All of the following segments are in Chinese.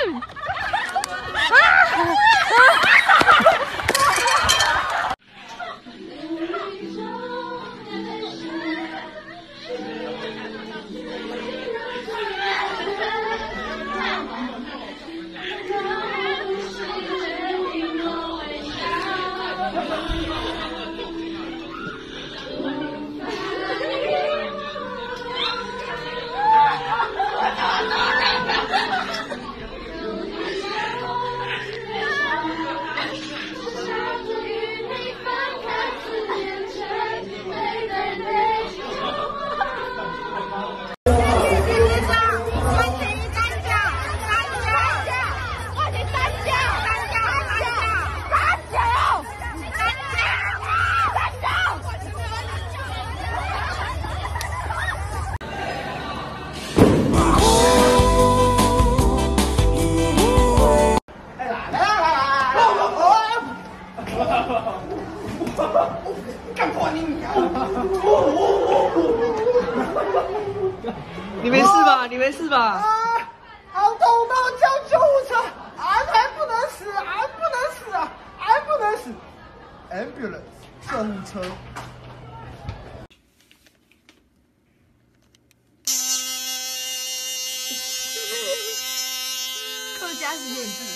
你没事吧？你没事吧？ 好痛到叫救护车！还不能死，还不能死啊！还不能死 ！Ambulance， 救护车。 客家实验室。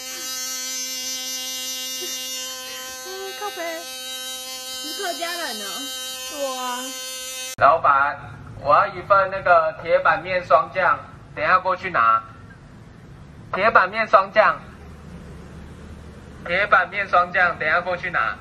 靠北，你是客家人哦？对啊。 老板，我要一份那个铁板面双酱，等一下过去拿。铁板面双酱，铁板面双酱，等一下过去拿。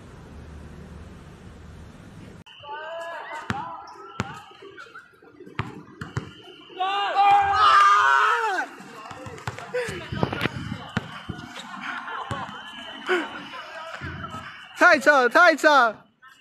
太扯，太扯！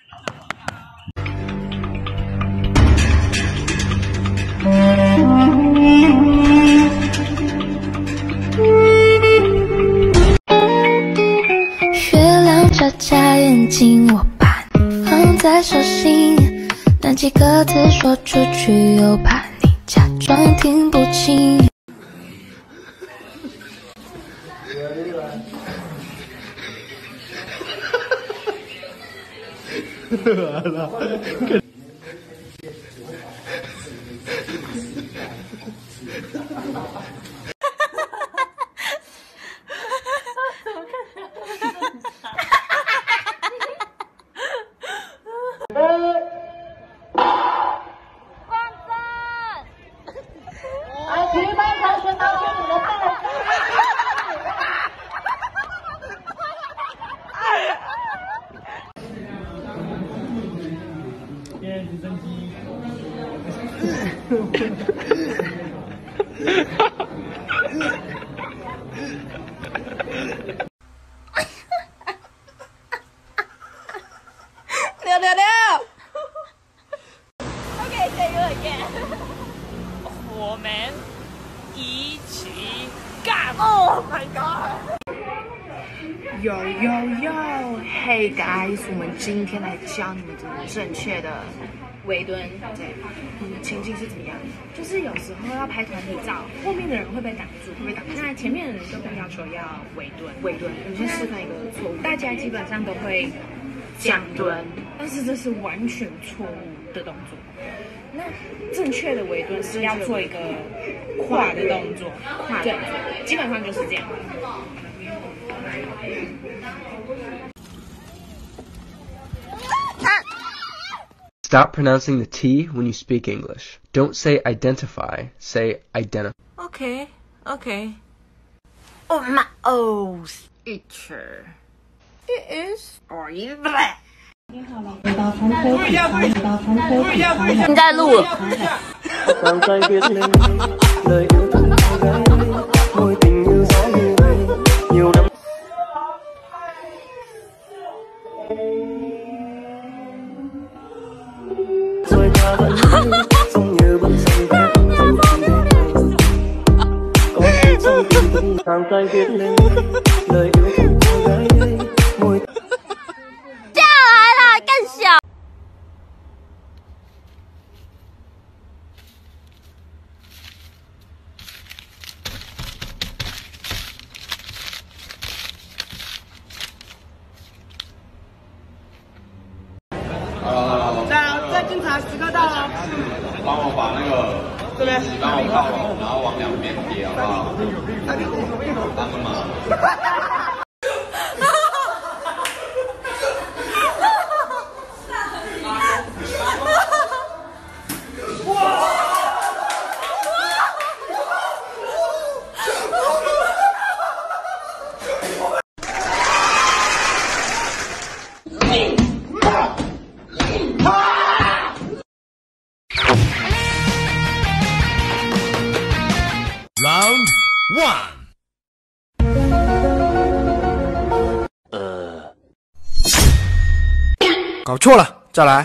月亮眨眨眼睛，我把你放在手心，那几个字说出去，又怕你假装听不清。 完了。 Okay, say it again. 我们一起干 Oh my god. Yo yo yo, hey guys， 我们今天来教你们怎么正确的围蹲， 对，情境是怎么样？就是有时候要拍团体照，后面的人会被挡住，那前面的人都被要求要围蹲。我们先示范一个错误，大家基本上都会降蹲，但是这是完全错误的动作。那正确的围蹲是要做一个跨的动作，对，基本上就是这样。 Stop pronouncing the T when you speak English. Don't say identify, say identify. Okay, okay. Oh my oath. Teacher. It is. Are you black? 应该录。下来啦，更小。 来，时刻到了。 帮我把那个这边， 帮我靠拢，然后往两边贴，好不好？帮个忙。 Round 1。搞错了，再来。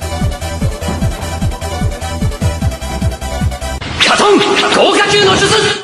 卡通豪華中の術